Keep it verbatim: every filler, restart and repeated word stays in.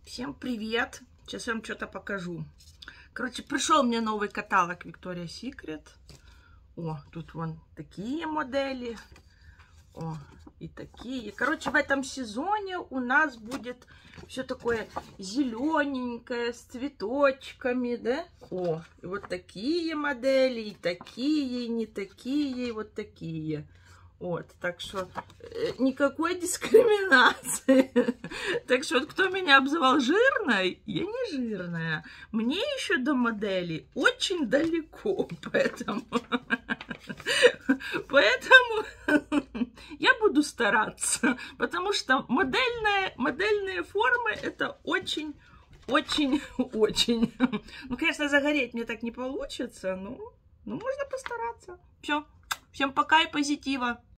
Всем привет! Сейчас я вам что-то покажу. Короче, пришел мне новый каталог Victoria's Secret. О, тут вон такие модели. О, и такие. Короче, в этом сезоне у нас будет все такое зелененькое, с цветочками, да? О, и вот такие модели, и такие, и не такие, и вот такие. Вот, так что э, никакой дискриминации. Так что, вот, кто меня обзывал жирной, я не жирная. Мне еще до модели очень далеко, поэтому... Поэтому я буду стараться, потому что модельные, модельные формы это очень, очень, очень. Ну, конечно, загореть мне так не получится, но ну, можно постараться. Все, всем пока и позитива.